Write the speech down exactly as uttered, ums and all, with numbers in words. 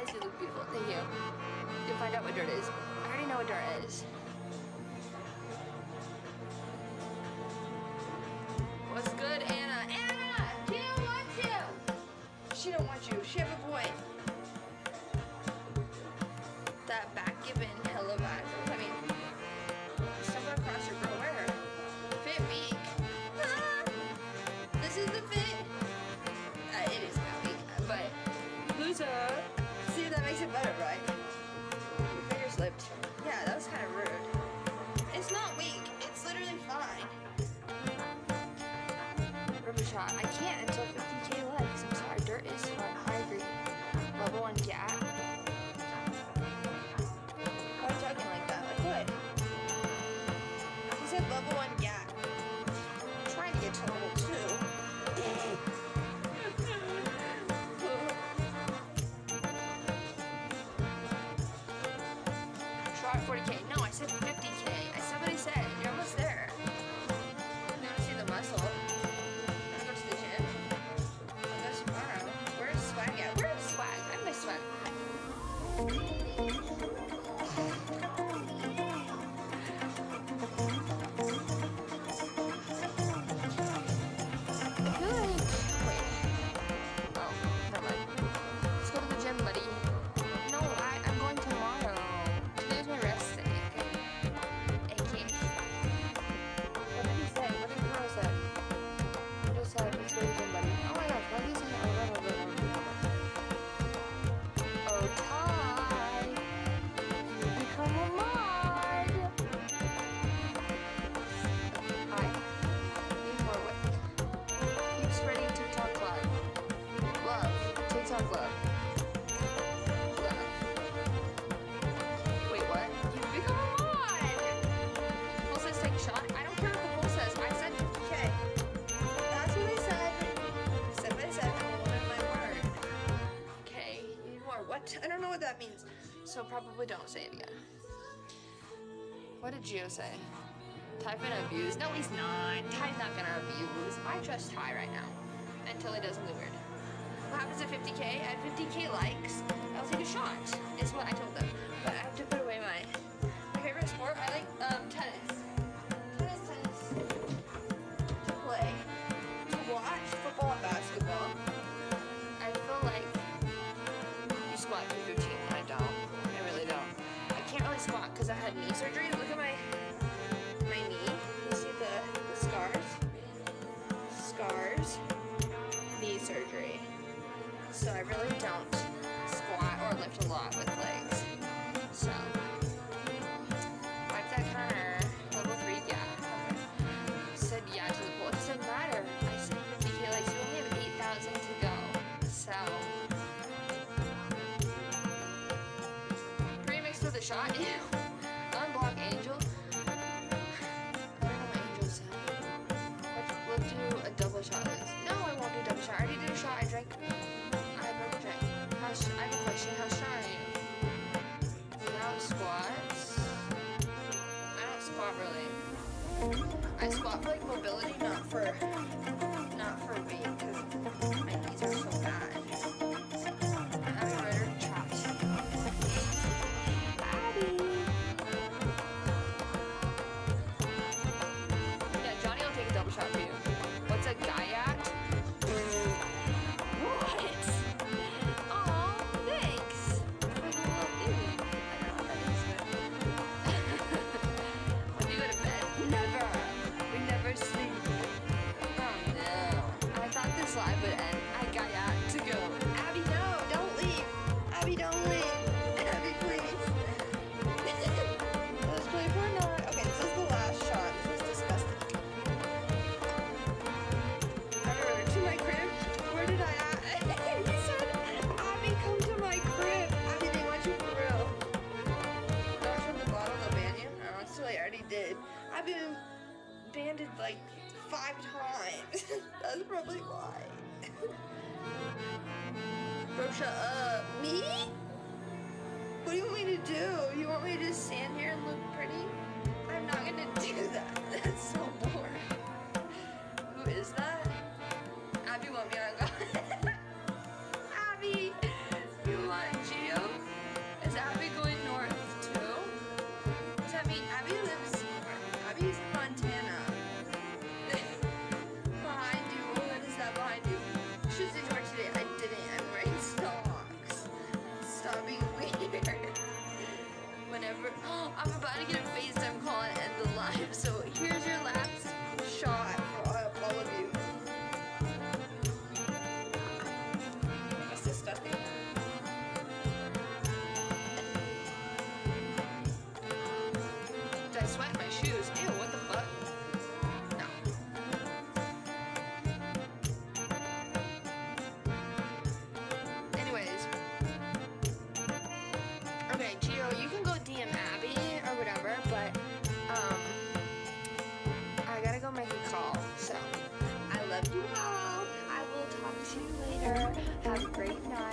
eyes, you look beautiful. Thank you. You'll find out what dirt is. I already know what dirt is. What's good, Anna? Anna! She don't want you! She don't want you. She have a boy. That back-given hella vibe. I mean, somewhere across your girl. Where? Fit week. Ah! This is the fit. Uh, it is not weak, but loser. See, that makes it better, right? Your finger slipped. Yeah, that was kind of rude. It's not weak. It's literally fine. Rubber shot. I can't until fifty K likes. I'm sorry. Dirt is fun. I agree. Level one gap. Why are you talking like that? Like what? He said level one gap. I'm trying to get to level two. Try forty K. No, I said fifty K. I said what I said. You're almost there. You want to see the muscle? Wanna go to the gym? I'll go tomorrow. Where's swag at? Where's swag? I miss swag. I don't know what that means, so probably don't say it again. What did Gio say? Ty's gonna abuse? No, he's not. Ty's not gonna abuse. I trust Ty right now, until he does something weird. What happens at fifty K? At fifty K likes, I'll take a shot, is what I told them. But I have to put away my, my favorite sport. I like um, tennis. Tennis, tennis. To play. To watch football and basketball. I feel like squat for your team. I don't. I really don't. I can't really squat because I had knee surgery. Look at my my knee. You see the, the scars? Scars. Knee surgery. So I really don't squat or lift a lot with legs. So wipe that counter. Level three, yeah. Okay. Said yeah to the pool. It doesn't matter. I said fifty K likes. You only have eight thousand to go. So the shot. Unblock Angel. I don't know what Angel said. We'll do a double shot at least. No, I won't do a double shot. I already did a shot. I drank. I broke a drink. How I have a question. How strong are you? Without squats. I don't squat really. I squat for like mobility, not for not for weight, because my knees are so bad. I'm a rider chopped. Shot for you. What's a Gaiac? What? Aw, thanks. I love you. I don't know what that is. When do you go to bed? Never. We never sleep. Oh no. I thought this live would end. I Gaiac to go. Abby, no, don't leave. Abby, don't leave. Abby, please. Let's play Fortnite. Okay, this is the last shot. This is disgusting. Where did I at? He said, Abby, come to my crib. Abby, they want you for real. Not from the bottle, they'll ban you. No, it's too late, I already did. I've been banded like five times. That's probably why. Bro, shut up. Me? What do you want me to do? You want me to just stand here and look pretty? I'm not gonna do that. That's so boring. Who is that? Abby want me on God. Abby, you want Gio? I sweat in my shoes. Ew, what the fuck? No. Anyways. Okay, Gio, you can go D M Abby or whatever, but, um, I gotta go make a call, so I love you all. I will talk to you later. Have a great night.